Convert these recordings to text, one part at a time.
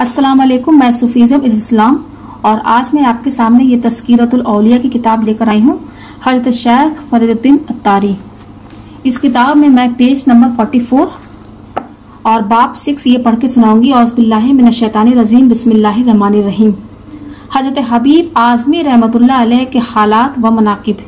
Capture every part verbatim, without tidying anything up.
अस्सलाम वालेकुम, मैं सुफीज़म इस्लाम और आज मैं आपके सामने ये तज़किरतुल औलिया की किताब लेकर आई हूँ, हज़रत शेख फरीदुद्दीन अत्तारी। इस किताब में मैं पेज नंबर चौवालीस और बाब सिक्स ये पढ़ के सुनाऊंगी। औज़ बिल्लाहि मिनश शैतानिर रजीम, बिस्मिल्लाहिर रहमानिर रहीम। हज़रत हबीब आज़मी रहमतुल्लाह अलैह के हालात व मनाकिब,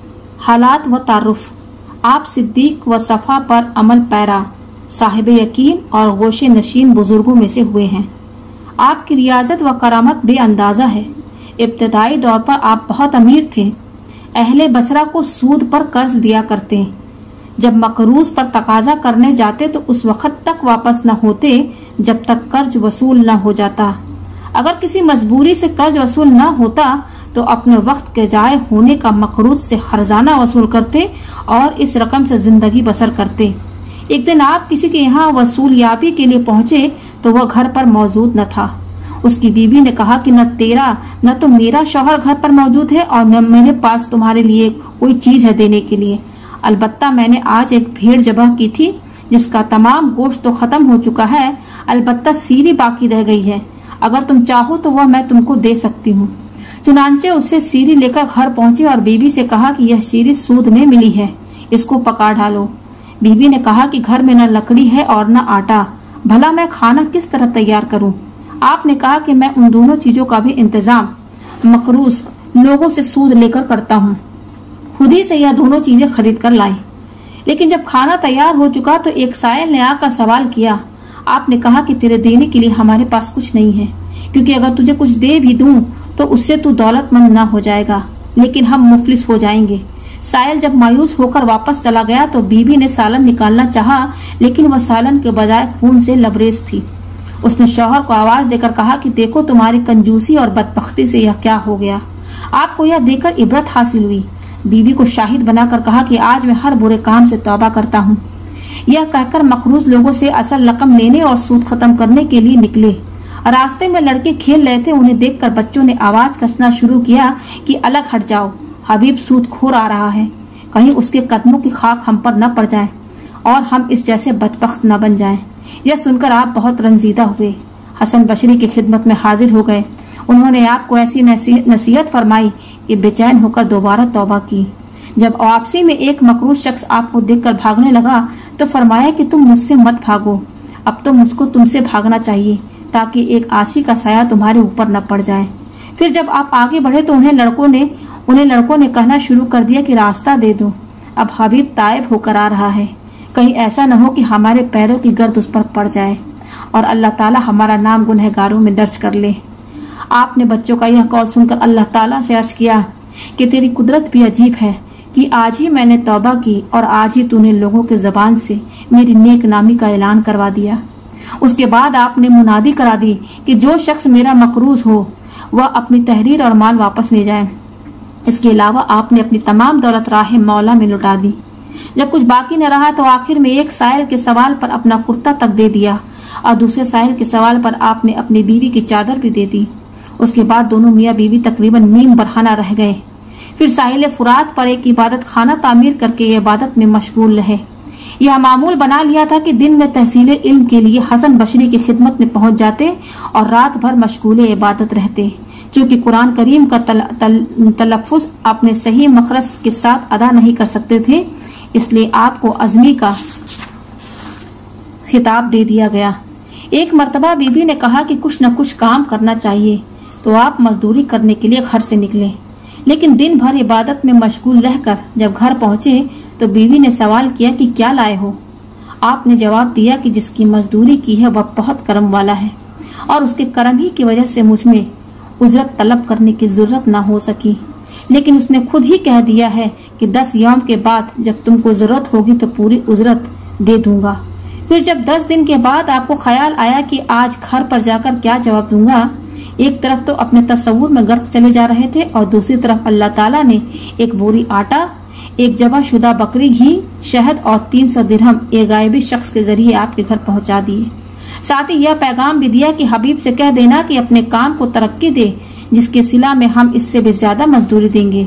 हालात व तारुफ। आप सिद्दीक व सफ़ा पर अमल पैरा, साहिब यकीन और गोशे नशीन बुजुर्गों में से हुए हैं। आपकी रियाजत व करामत बेअंदाजा है। इब्तदाई दौर पर आप बहुत अमीर थे। अहले बसरा को सूद पर कर्ज दिया करते। जब मकरूज पर तकाजा करने जाते तो उस वक्त तक वापस न होते जब तक कर्ज वसूल न हो जाता। अगर किसी मजबूरी से कर्ज वसूल न होता तो अपने वक्त के जाए होने का मकरूज से हर्जाना वसूल करते और इस रकम से जिंदगी बसर करते। एक दिन आप किसी के यहाँ वसूल याबी के लिए पहुँचे तो वह घर पर मौजूद न था। उसकी बीवी ने कहा कि न तेरा न तो मेरा शौहर घर पर मौजूद है और न मेरे पास तुम्हारे लिए कोई चीज है देने के लिए। अलबत्ता मैंने आज एक भेड़ ज़बह की थी जिसका तमाम गोश्त तो खत्म हो चुका है, अलबत्ता सीरी बाकी रह गई है। अगर तुम चाहो तो वह मैं तुमको दे सकती हूँ। चुनांचे उससे सीरी लेकर घर पहुँचे और बीवी से कहा कि यह सीरी सूद में मिली है, इसको पका डालो। बीवी ने कहा कि घर में न लकड़ी है और न आटा, भला मैं खाना किस तरह तैयार करूं? आपने कहा कि मैं उन दोनों चीजों का भी इंतजाम मकरूज लोगों से सूद लेकर करता हूं। खुद ही से यह दोनों चीजें खरीद कर लाई। लेकिन जब खाना तैयार हो चुका तो एक साइल ने आकर सवाल किया। आपने कहा कि तेरे देने के लिए हमारे पास कुछ नहीं है, क्योंकि अगर तुझे कुछ दे भी दूं तो उससे तू दौलतमंद न हो जाएगा, लेकिन हम मुफलिस हो जाएंगे। साइल जब मायूस होकर वापस चला गया तो बीबी ने सालन निकालना चाहा, लेकिन वह सालन के बजाय खून से लबरेज थी। उसने शौहर को आवाज देकर कहा कि देखो तुम्हारी कंजूसी और बदबख्ती से यह क्या हो गया। आपको यह देखकर इबरत हासिल हुई। बीवी को शाहिद बनाकर कहा कि आज मैं हर बुरे काम से तौबा करता हूँ। यह कहकर मकरूज लोगों से असल रकम लेने और सूद खत्म करने के लिए निकले। रास्ते में लड़के खेल रहे थे, उन्हें देखकर बच्चों ने आवाज कसना शुरू किया कि अलग हट जाओ, हबीब सूदखोर आ रहा है, कहीं उसके कदमों की खाक हम पर न पड़ जाए और हम इस जैसे बदबख्त न बन जाएं। यह सुनकर आप बहुत रंजीदा हुए। हसन बशरी की खिदमत में हाजिर हो गए। उन्होंने आपको ऐसी नसीहत फरमाई कि बेचैन होकर दोबारा तौबा की। जब वापसी में एक मकरूज शख्स आपको देखकर भागने लगा तो फरमाया कि तुम मुझसे मत भागो, अब तो मुझको तुमसे भागना चाहिए ताकि एक आसी का साया तुम्हारे ऊपर न पड़ जाए। फिर जब आप आगे बढ़े तो उन्हें लड़कों ने उन्हें लड़कों ने कहना शुरू कर दिया कि रास्ता दे दो, अब हबीब ताइब होकर आ रहा है, कहीं ऐसा न हो कि हमारे पैरों की गर्द उस पर पड़ जाए और अल्लाह ताला हमारा नाम गुनहगारों में दर्ज कर ले। आपने बच्चों का यह कौल सुनकर अल्लाह ताला से अर्ज किया कि तेरी कुदरत भी अजीब है कि आज ही मैंने तौबा की और आज ही तूने लोगों के जबान से मेरी नेक नामी का ऐलान करवा दिया। उसके बाद आपने मुनादी करा दी कि जो शख्स मेरा मकरूज हो वह अपनी तहरीर और माल वापस ले जाए। इसके अलावा आपने अपनी तमाम दौलत राह मौला में लुटा दी। जब कुछ बाकी न रहा तो आखिर में एक साइल के सवाल पर अपना कुर्ता तक दे दिया और दूसरे साइल के सवाल पर आपने अपनी बीवी की चादर भी दे दी। उसके बाद दोनों मियाँ बीवी तकरीबन नीम बरहाना रह गए। फिर साहिल फुरात पर एक इबादत खाना तामीर करके ये इबादत में मशगूल रहे। यह मामूल बना लिया था कि दिन में तहसील इल्म के लिए हसन बशरी की खिदमत में पहुंच जाते और रात भर मशगूल इबादत रहते। चूँकि कुरान करीम का तल, तल, तलफ़ुज़ अपने सही मखरज के साथ अदा नहीं कर सकते थे, इसलिए आपको अज़मी का खिताब दे दिया गया। एक मर्तबा बीबी ने कहा कि कुछ न कुछ काम करना चाहिए, तो आप मजदूरी करने के लिए घर से निकले। लेकिन दिन भर इबादत में मशगूल रहकर जब घर पहुंचे तो बीवी ने सवाल किया कि क्या लाए हो। आपने जवाब दिया कि जिसकी मजदूरी की है वह बहुत करम वाला है और उसके करम ही की वजह से मुझ में उजरत तलब करने की जरूरत न हो सकी, लेकिन उसने खुद ही कह दिया है कि दस यौम के बाद जब तुमको जरूरत होगी तो पूरी उजरत दे दूंगा। फिर जब दस दिन के बाद आपको ख्याल आया कि आज घर पर जाकर क्या जवाब दूंगा, एक तरफ तो अपने तस्वुर में गर्क चले जा रहे थे और दूसरी तरफ अल्लाह ताला ने एक बोरी आटा, एक जबा शुदा बकरी घी, शहद और तीन सौ दिरहम एक गायबी शख्स के जरिए आपके घर पहुंचा दिए। साथ ही यह पैगाम भी दिया कि हबीब से कह देना कि अपने काम को तरक्की दे, जिसके सिला में हम इससे भी ज्यादा मजदूरी देंगे।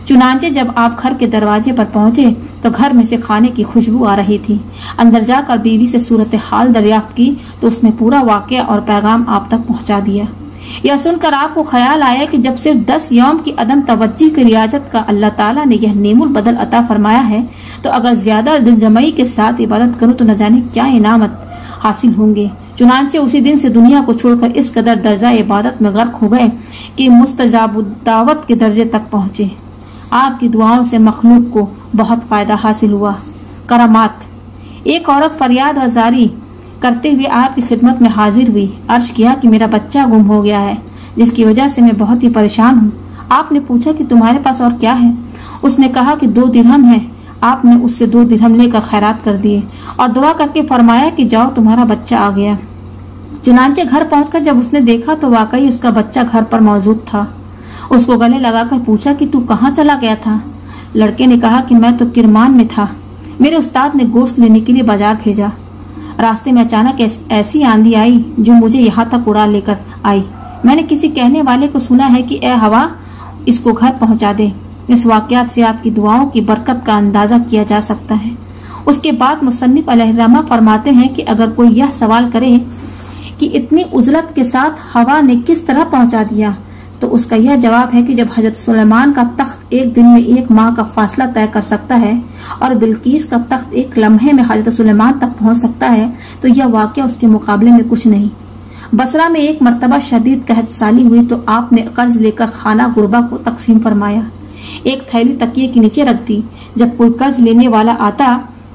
चुनांचे जब आप घर के दरवाजे पर पहुंचे तो घर में से खाने की खुशबू आ रही थी। अंदर जाकर बीवी से सूरत हाल दरियाफ्त की तो उसने पूरा वाकया और पैगाम आप तक पहुंचा दिया। यह सुनकर आपको ख्याल आया कि जब सिर्फ दस यौम की अदम तवज्जी की रियाजत का अल्लाह ताला ने यह नेमुल बदल अता फरमाया है, तो अगर ज्यादा दिलजमई के साथ इबादत करूं तो न जाने क्या इनामत हासिल होंगे। चुनांचे उसी दिन से दुनिया को छोड़कर इस कदर दर्जा इबादत में गर्क हो गए कि मुस्तजाबुद्दावत के दर्जे तक पहुंचे। आपकी दुआओं से मखलूक को बहुत फायदा हासिल हुआ। करामात। एक औरत फरियाद और जारी करते हुए आपकी खिदमत में हाजिर हुई। अर्ज किया कि मेरा बच्चा गुम हो गया है, जिसकी वजह से मैं बहुत ही परेशान हूँ। आपने पूछा कि तुम्हारे पास और क्या है? उसने कहा कि दो दिरहम है। आपने उससे दो दिरहम लेकर खैरात कर दिए और दुआ करके फरमाया कि जाओ तुम्हारा बच्चा आ गया। चुनांचे घर पहुंचकर जब उसने देखा तो वाकई उसका बच्चा घर पर मौजूद था। उसको गले लगाकर पूछा कि तू कहाँ चला गया था? लड़के ने कहा कि मैं तो किरमान में था, मेरे उस्ताद ने गोश्त लेने के लिए बाजार भेजा। रास्ते में अचानक ऐसी आंधी आई जो मुझे यहाँ तक उड़ा लेकर आई। मैंने किसी कहने वाले को सुना है कि ए हवा, इसको घर पहुँचा दे। इस वाकयात से आपकी दुआओं की बरकत का अंदाजा किया जा सकता है। उसके बाद मुसन्निफ अलैहिर्रहमा फरमाते हैं कि अगर कोई यह सवाल करे कि इतनी उजलत के साथ हवा ने किस तरह पहुंचा दिया, तो उसका यह जवाब है कि जब हजरत सुलेमान का तख्त एक दिन में एक माह का फासला तय कर सकता है और बिल्कीस का तख्त एक लम्हे में हजरत सुलेमान तक पहुंच सकता है, तो यह वाकया उसके मुकाबले में कुछ नहीं। बसरा में एक मर्तबा शदीद कहत साली हुई तो आपने कर्ज लेकर खाना गुरबा को तकसीम फरमाया। एक थैली तकिए के नीचे रख दी। जब कोई कर्ज लेने वाला आता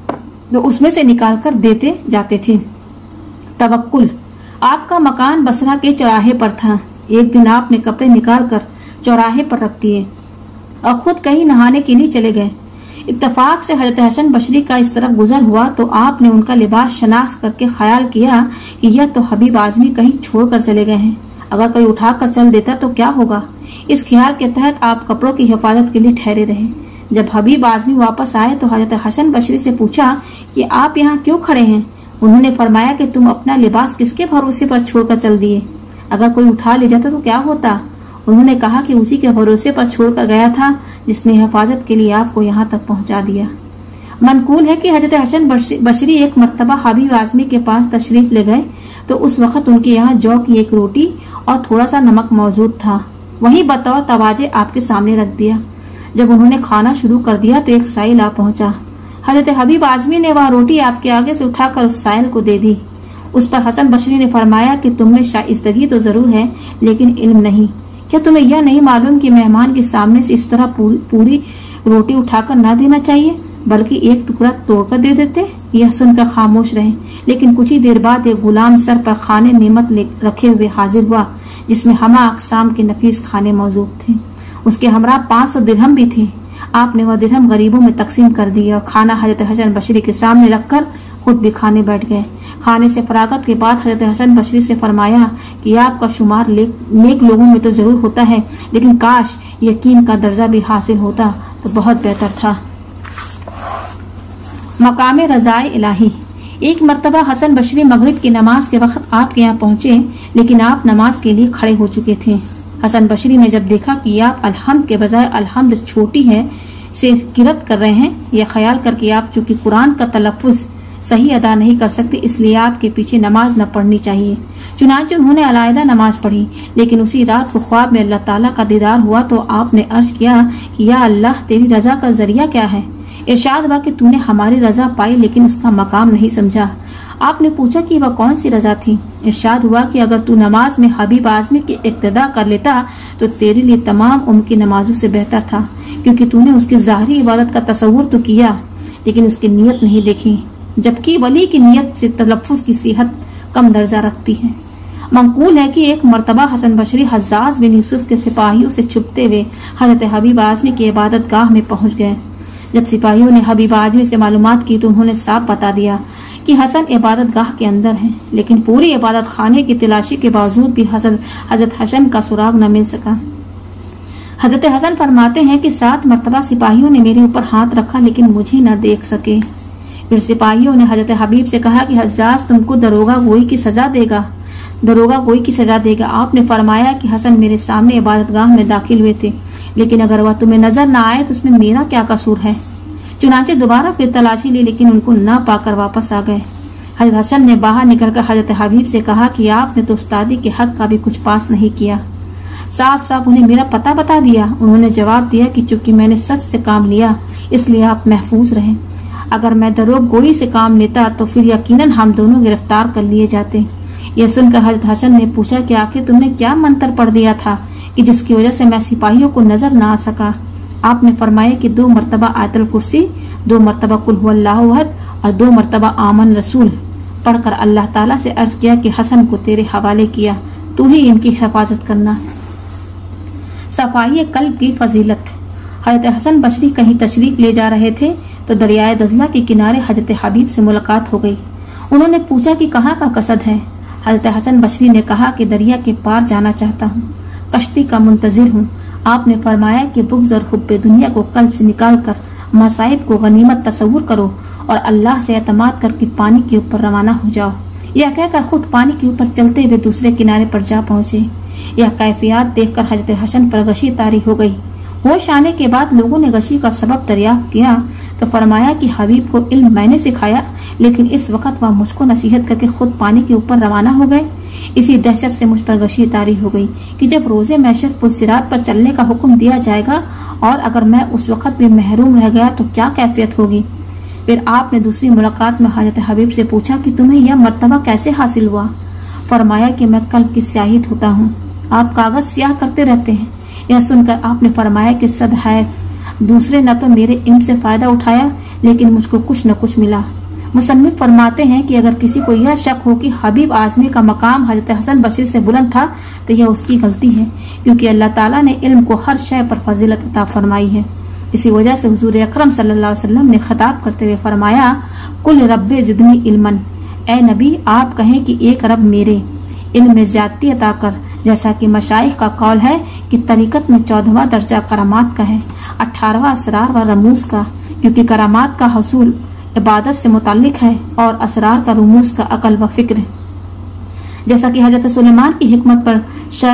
तो उसमें से निकाल कर देते जाते थे। तवक्कुल। आपका मकान बसरा के चौराहे पर था। एक दिन आपने कपड़े निकाल कर चौराहे पर रख दिए और खुद कहीं नहाने के लिए चले गए। इत्तफाक से हजरत हसन बशरी का इस तरफ गुजर हुआ तो आपने उनका लिबास शनाख्त करके ख्याल किया कि यह तो हबीब आजमी कहीं छोड़कर चले गए हैं, अगर कोई उठा कर चल देता तो क्या होगा। इस ख्याल के तहत आप कपड़ों की हिफाजत के लिए ठहरे रहे। जब हबीब आजमी वापस आए तो हजरत हसन बशरी से पूछा कि आप यहाँ क्यों खड़े हैं? उन्होंने फरमाया कि तुम अपना लिबास किसके भरोसे पर छोड़कर चल दिए? अगर कोई उठा ले जाता तो क्या होता? उन्होंने कहा कि उसी के भरोसे पर छोड़कर गया था जिसने हिफाजत के लिए आपको यहाँ तक पहुँचा दिया। मनकूल है कि हजरत हसन बशरी एक मर्तबा हबीब आजमी के पास तशरीफ ले गए तो उस वक्त उनके यहाँ जौ की एक रोटी और थोड़ा सा नमक मौजूद था। वही बतौर तवाजे आपके सामने रख दिया। जब उन्होंने खाना शुरू कर दिया तो एक साइल आ पहुंचा। हजरत हबीब आजमी ने वह रोटी आपके आगे से उठाकर उस साइल को दे दी। उस पर हसन बशरी ने फरमाया कि तुम में शाइस्तगी तो जरूर है लेकिन इल्म नहीं। क्या तुम्हें यह नहीं मालूम कि मेहमान के सामने से इस तरह पूरी, पूरी रोटी उठाकर ना देना चाहिए, बल्कि एक टुकड़ा तोड़कर दे देते? यह सुनकर खामोश रहे, लेकिन कुछ ही देर बाद एक गुलाम सर पर खाने नेमत रखे हुए हाजिर हुआ जिसमें हमा अकसाम के नफीस खाने मौजूद थे। उसके हमरा पाँच सौ दिरहम भी थे। आपने वह दिरहम गरीबों में तकसीम कर दिया और खाना हजरत हसन बशरी के सामने रखकर खुद भी खाने बैठ गए। खाने से फरागत के बाद हजरत हसन बशरी से फरमाया कि आपका शुमार नेक लोगों में तो जरूर होता है, लेकिन काश यकीन का दर्जा भी हासिल होता तो बहुत बेहतर था। मकामे रज़ाए इलाही। एक मर्तबा हसन बशरी मगरिब की नमाज के वक्त आपके यहाँ पहुंचे, लेकिन आप नमाज के लिए खड़े हो चुके थे। हसन बशरी ने जब देखा कि आप अलहम्द के बजाय अलहम्द छोटी है से किरत कर रहे हैं, यह ख्याल करके आप चूंकि कुरान का तलफ़ुज़ सही अदा नहीं कर सकते इसलिए आपके पीछे नमाज न पढ़नी चाहिए। चुनांचे उन्होंने अलायदा नमाज पढ़ी, लेकिन उसी रात को ख्वाब में अल्लाह ताला का दीदार हुआ तो आपने अर्ज किया कि या अल्लाह, तेरी रजा का जरिया क्या है? इरशाद हुआ कि तूने हमारी रजा पाई लेकिन उसका मकाम नहीं समझा। आपने पूछा कि वह कौन सी रजा थी? इरशाद हुआ कि अगर तू नमाज में हबीब आजमी की इक्तदा कर लेता तो तेरे लिए तमाम उम्र की नमाजों से बेहतर था, क्योंकि तूने उसकी ज़ाहिरी इबादत का तसव्वुर तो किया लेकिन उसकी नीयत नहीं देखी, जबकि वली की नीयत से तलफ़्फ़ुज़ की सेहत कम दर्जा रखती है। मंकूल है कि एक मर्तबा हसन बशरी हज्जाज बिन यूसुफ के सिपाहियों से छुपते हुए हजरत हबीब आजमी की इबादत गाह में पहुंच गए। जब सिपाहियों ने हबीब आजमी से मालूमात की तो उन्होंने साफ बता दिया कि हसन इबादत गाह के अंदर है, लेकिन पूरी इबादत खाने की तलाशी के बावजूद भी हजरत हसन का सुराग न मिल सका। हजरत हसन फरमाते हैं कि सात मर्तबा सिपाहियों ने मेरे ऊपर हाथ रखा लेकिन मुझे न देख सके। फिर सिपाहियों ने हजरत हबीब से कहा कि हज्जाज तुमको दरोगा गोई की सजा देगा दरोगा गोई की सजा देगा। आपने फरमाया कि हसन मेरे सामने इबादत गाह में दाखिल हुए थे, लेकिन अगर वह तुम्हें नजर न आए तो उसमें मेरा क्या कसूर है। चुनाचे दोबारा फिर तलाशी ली, लेकिन उनको न पाकर वापस आ गए। हजरत हसन ने बाहर निकलकर हजरत हबीब से कहा कि आपने तो उस्तादी के हक का भी कुछ पास नहीं किया, साफ साफ उन्हें मेरा पता बता दिया। उन्होंने जवाब दिया कि चूंकि मैंने सच से काम लिया इसलिए आप महफूज रहे। अगर मैं दरोग गोई से काम लेता तो फिर यकीनन हम दोनों गिरफ्तार कर लिए जाते। यह सुनकर हजरत हसन ने पूछा कि आखिर तुमने क्या मंत्र पढ़ दिया था कि जिसकी वजह से मैं सिपाहियों को नजर न आ सका। आपने फरमाया कि दो मरतबा आयतुल कुर्सी, दो मरतबा कुल हुवल्लाहु अहद और दो मरतबा आमन रसूल पढ़कर अल्लाह ताला से अर्ज किया कि हसन को तेरे हवाले किया, तू ही इनकी हिफाजत करना। सफाई कल्ब की फजीलत। हजरत हसन बशरी कहीं तशरीफ ले जा रहे थे तो दरियाए दजला के किनारे हजरत हबीब से मुलाकात हो गई। उन्होंने पूछा कि कहाँ का कसद है। हजरत हसन बशरी ने कहा कि दरिया के पार जाना चाहता हूँ, कश्ती का मुंतजिर हूँ। आपने फरमाया कि बुग़्ज़ और हुब्बे दुनिया को कल्ब से निकाल कर मसाइब को गनीमत तस्वुर करो और अल्लाह से एतमाद करके पानी के ऊपर रवाना हो जाओ। यह कहकर खुद पानी के ऊपर चलते हुए दूसरे किनारे पर जा पहुँचे। यह कैफियत देखकर हजरत हसन पर गशी तारी हो गई। होश आने के बाद लोगों ने गशी का सबब दरियाफ्त किया तो फरमाया कि हबीब को इल्म मैंने सिखाया, लेकिन इस वक्त वह मुझको नसीहत करके खुद पानी के ऊपर रवाना हो गए। इसी दहशत से मुझ पर गशी तारी हो गई कि जब रोजे मैशर पुलसिरात पर चलने का हुक्म दिया जाएगा और अगर मैं उस वक्त भी महरूम रह गया तो क्या कैफियत होगी। फिर आपने दूसरी मुलाकात में हजरत हबीब से पूछा कि तुम्हें यह मर्तबा कैसे हासिल हुआ। फरमाया कि मैं कल्ब की स्याही होता हूँ, आप कागज स्याह करते रहते हैं। यह सुनकर आपने फरमाया कि सद है, दूसरे न तो मेरे इल्म से फायदा उठाया लेकिन मुझको कुछ न कुछ मिला। मुसन्निफ फरमाते हैं कि अगर किसी को यह शक हो कि हबीब आजमी का मकाम हजरत हसन बशरी से बुलंद था तो यह उसकी गलती है, क्योंकि अल्लाह ताला ने इल्म को हर शय पर फजीलत अता फरमाई है। इसी वजह से हुजूर अकरम सल्लल्लाहु अलैहि वसल्लम ने खिताब करते हुए फरमाया, कुल रब्बे जिदनी इल्मन, ए नबी आप कहें कि एक रब मेरे इल्म में ज्यादती अता कर। जैसा कि मशाइख का कौल है कि तरीकत में चौदहवां दर्जा करामात का है, अठारहवां असरार व रमूज का, क्योंकि करामात का हसूल इबादत से मुताल्लिक है और असरार का रमूज का अकल व फिक्र। जैसा कि हजरत सुलेमान की हिकमत पर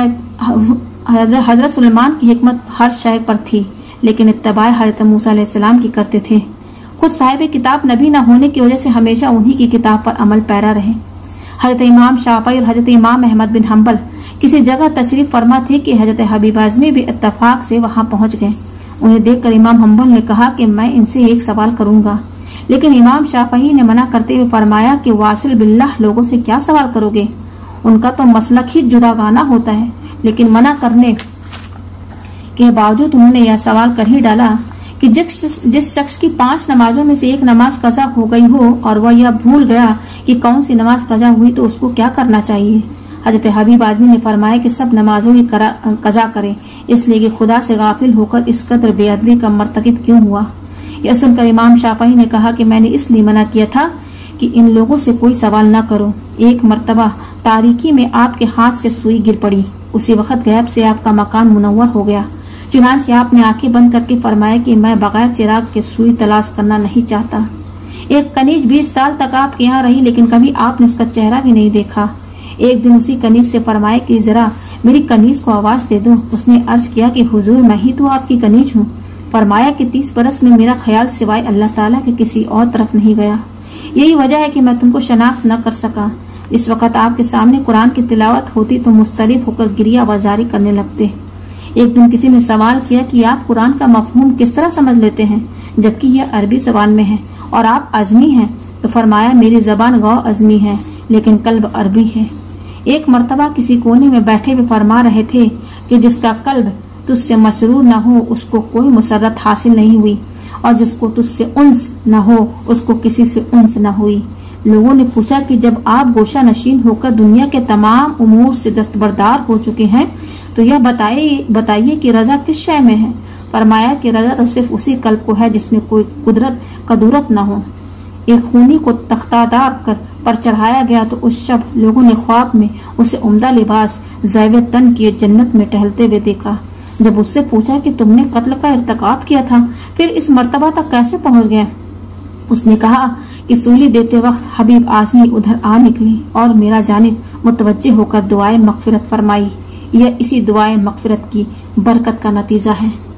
हजरत सुलेमान की हिकमत हर शय पर थी, लेकिन इत्तबाए हजरत मूसा अलैहिस्सलाम की करते थे। खुद साहिब किताब नबी न होने की वजह से हमेशा उन्हीं की किताब पर अमल पैरा रहे। हजरत इमाम शाफई और हजरत इमाम अहमद बिन हम्बल किसी जगह तशरीफ फरमा थे कि हजरत हबीब आजमी भी इत्तफाक से वहां पहुंच गए। उन्हें देखकर इमाम हम्बल ने कहा कि मैं इनसे एक सवाल करूंगा, लेकिन इमाम शाफई ने मना करते हुए फरमाया कि वासिल बिल्लाह लोगों से क्या सवाल करोगे, उनका तो मसलक ही जुदागाना होता है। लेकिन मना करने के बावजूद उन्होंने यह सवाल कर ही डाला कि जिस जिस शख्स की पांच नमाजों में से एक नमाज कजा हो गई हो और वह यह भूल गया कि कौन सी नमाज कजा हुई तो उसको क्या करना चाहिए। हजरत हबीब आजमी ने फरमाया कि सब नमाजों की कजा करे, इसलिए कि खुदा से गाफिल होकर इस कदर बेअदबी का मर्तकब क्यों हुआ। यह सुनकर इमाम शाफई ने कहा कि मैंने इसलिए मना किया था कि इन लोगों से कोई सवाल न करो। एक मर्तबा तारीकी में आपके हाथ से सुई गिर पड़ी, उसी वक्त गैब से आपका मकान मुनव्वर हो गया। चुनांचे आपने आंखें बंद करके फरमाया कि मैं बगैर चिराग के सुई तलाश करना नहीं चाहता। एक कनीज बीस साल तक आपके यहाँ रही, लेकिन कभी आपने उसका चेहरा भी नहीं देखा। एक दिन उसी कनीज से फरमाया कि जरा मेरी कनीज को आवाज दे दो। उसने अर्ज किया कि हुजूर मैं ही तो आपकी कनीज हूँ। फरमाया कि तीस बरस में मेरा ख्याल सिवाय अल्लाह ताला के किसी और तरफ नहीं गया, यही वजह है कि मैं तुमको शनाख्त न कर सका। इस वक्त आपके सामने कुरान की तिलावत होती तो मुस्तरिफ होकर गिरिया बाजारी करने लगते। एक दिन किसी ने सवाल किया कि आप कुरान का मफहूम किस तरह समझ लेते हैं जबकि यह अरबी जबान में है और आप अजमी हैं। तो फरमाया मेरी जबान गौ अजमी है लेकिन कल्ब अरबी है। एक मर्तबा किसी कोने में बैठे हुए फरमा रहे थे कि जिसका कल्ब तुझसे मसरूर न हो उसको कोई मुसर्रत हासिल नहीं हुई और जिसको तुझसे उन्स न हो उसको किसी से उन्स न हुई। लोगों ने पूछा कि जब आप गोशा नशीन होकर दुनिया के तमाम उमूर से दस्तबरदार हो चुके हैं तो यह बताइए बताइए कि रजा किस शय में है। फरमाया कि रजा तो सिर्फ उसी कल्ब को है जिसमें कोई कुदरत कदूरत न हो। एक खूनी को तख्तादार कर पर चढ़ाया गया तो उस शब लोगों ने ख्वाब में उसे उम्दा लिबास ज़ैवे तन किए जन्नत में टहलते हुए देखा। जब उससे पूछा कि तुमने कत्ल का इर्तकाब किया था फिर इस मर्तबा तक कैसे पहुंच गए, उसने कहा कि सूली देते वक्त हबीब आजमी उधर आ निकली और मेरा जानिब मुतवज्जे होकर दुआए मगफिरत फरमाई। यह इसी दुआए मगफिरत की बरकत का नतीजा है।